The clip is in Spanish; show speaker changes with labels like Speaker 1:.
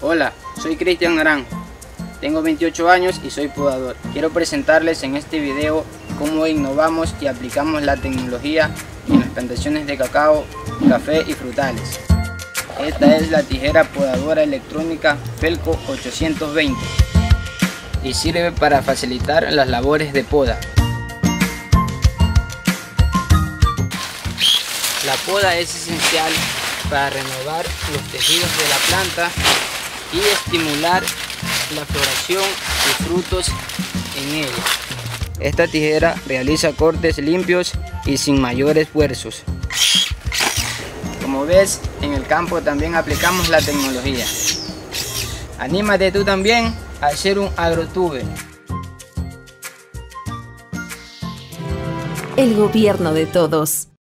Speaker 1: Hola, soy Cristian Naranjo, tengo 28 años y soy podador. Quiero presentarles en este video cómo innovamos y aplicamos la tecnología en las plantaciones de cacao, café y frutales. Esta es la tijera podadora electrónica Felco 820 y sirve para facilitar las labores de poda. La poda es esencial para renovar los tejidos de la planta y estimular la floración y frutos en ella. Esta tijera realiza cortes limpios y sin mayor esfuerzos. Como ves, en el campo también aplicamos la tecnología. Anímate tú también a hacer un agrotube.
Speaker 2: El gobierno de todos.